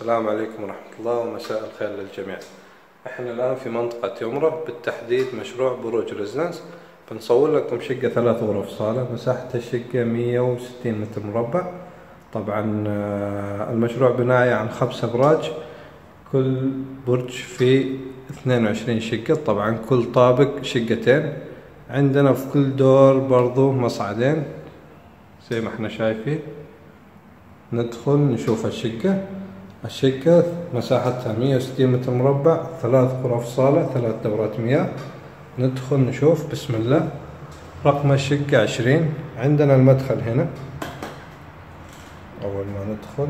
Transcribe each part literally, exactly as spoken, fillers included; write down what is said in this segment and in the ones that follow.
السلام عليكم ورحمة الله ومساء الخير للجميع. احنا الآن في منطقة يمرة، بالتحديد مشروع بروج ريزيدنس. بنصور لكم شقة ثلاث غرف صالة، مساحة الشقة مية وستين متر مربع. طبعا المشروع بناية عن خمس أبراج، كل برج فيه اثنين وعشرين شقة. طبعا كل طابق شقتين. عندنا في كل دور برضو مصعدين زي ما احنا شايفين. ندخل نشوف الشقة. الشقة مساحتها مية وستين متر مربع، ثلاث غرف صالة، ثلاث دورات مياه. ندخل نشوف بسم الله. رقم الشقة عشرين. عندنا المدخل هنا أول ما ندخل،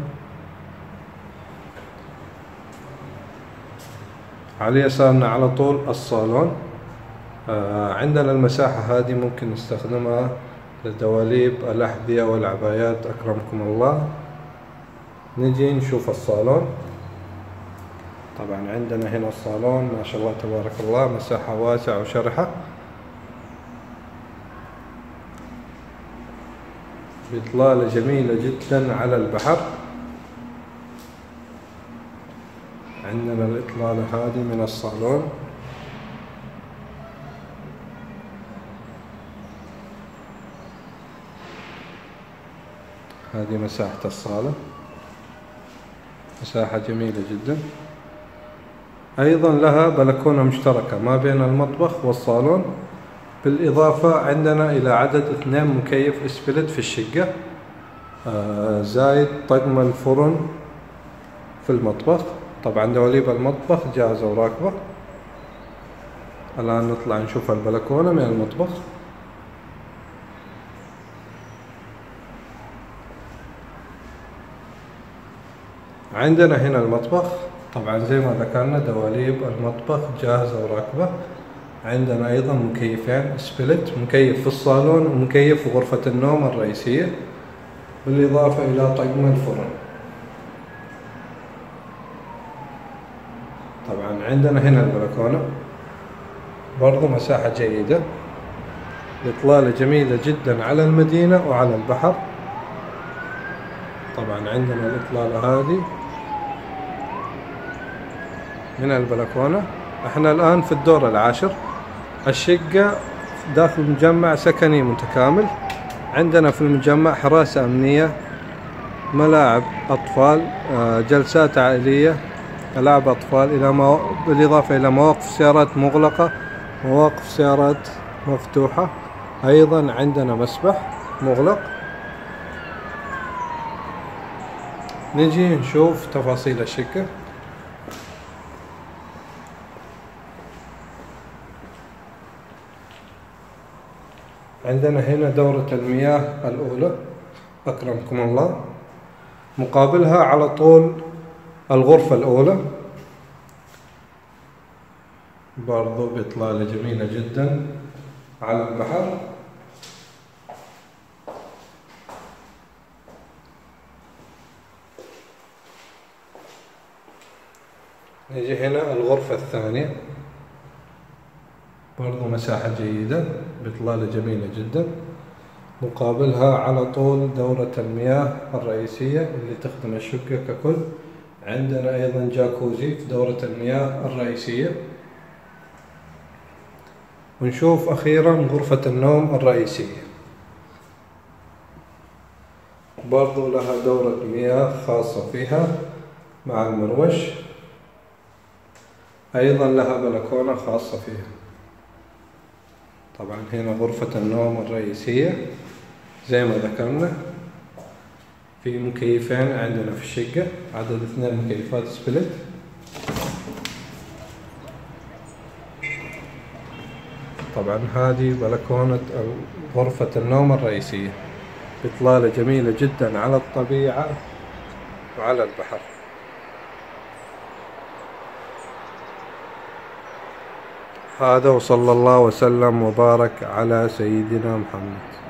على يسارنا على طول الصالون. آه عندنا المساحة هذه ممكن نستخدمها للدواليب، الأحذية والعبايات أكرمكم الله. نجي نشوف الصالون. طبعا عندنا هنا الصالون ما شاء الله تبارك الله، مساحة واسعة وشرحة، بإطلالة جميلة جدا على البحر. عندنا الإطلالة هذه من الصالون. هذه مساحة الصالة، مساحة جميلة جدا. أيضا لها بلكونة مشتركة ما بين المطبخ والصالون. بالإضافة عندنا إلى عدد اثنين مكيف اسبلت في الشقة، آه زايد طقم الفرن في المطبخ. طبعا دواليب المطبخ جاهزة وراكبة. الآن نطلع نشوف البلكونة من المطبخ. عندنا هنا المطبخ. طبعا زي ما ذكرنا دواليب المطبخ جاهزة وراكبة. عندنا أيضا مكيفين سبلت، مكيف في الصالون ومكيف في غرفة النوم الرئيسية، بالإضافة إلى طقم الفرن. طبعا عندنا هنا البلكونة برضو مساحة جيدة، إطلالة جميلة جدا على المدينة وعلى البحر. طبعا عندنا الإطلالة هذه من البلكونة. احنا الآن في الدور العاشر. الشقة داخل مجمع سكني متكامل. عندنا في المجمع حراسة أمنية، ملاعب أطفال، جلسات عائلية، ألعاب أطفال، إلى مو... بالإضافة إلى مواقف سيارات مغلقة، مواقف سيارات مفتوحة. أيضا عندنا مسبح مغلق. نجي نشوف تفاصيل الشقة. عندنا هنا دورة المياه الأولى أكرمكم الله، مقابلها على طول الغرفة الأولى، برضو بإطلالة جميلة جدا على البحر. نجي هنا الغرفة الثانية، برضو مساحة جيدة بإطلالة جميلة جدا، مقابلها على طول دورة المياه الرئيسية اللي تخدم الشقة ككل. عندنا أيضا جاكوزي في دورة المياه الرئيسية. ونشوف أخيرا غرفة النوم الرئيسية، برضو لها دورة مياه خاصة فيها مع المروش. أيضا لها بلكونة خاصة فيها. طبعا هنا غرفة النوم الرئيسية زي ما ذكرنا، في مكيفين عندنا في الشقة، عدد اثنين مكيفات سبلت. طبعا هذه بلكونة غرفة النوم الرئيسية، إطلالة جميلة جدا على الطبيعة وعلى البحر. هذا وصلى الله وسلم وبارك على سيدنا محمد.